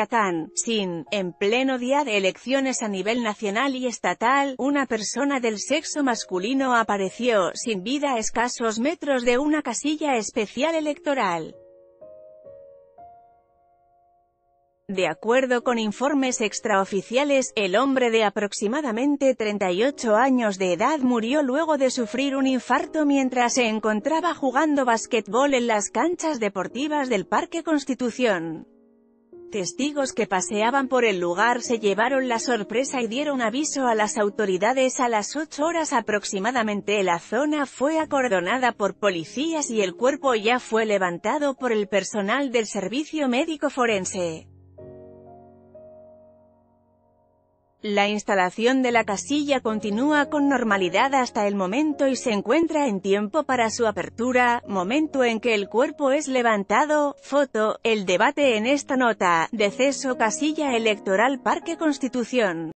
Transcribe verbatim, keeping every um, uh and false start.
Culiacán, sin, en pleno día de elecciones a nivel nacional y estatal, una persona del sexo masculino apareció sin vida a escasos metros de una casilla especial electoral. De acuerdo con informes extraoficiales, el hombre de aproximadamente treinta y ocho años de edad murió luego de sufrir un infarto mientras se encontraba jugando basquetbol en las canchas deportivas del Parque Constitución. Testigos que paseaban por el lugar se llevaron la sorpresa y dieron aviso a las autoridades a las ocho horas aproximadamente. La zona fue acordonada por policías y el cuerpo ya fue levantado por el personal del servicio médico forense. La instalación de la casilla continúa con normalidad hasta el momento y se encuentra en tiempo para su apertura, momento en que el cuerpo es levantado. Foto, el debate en esta nota, deceso casilla electoral Parque Constitución.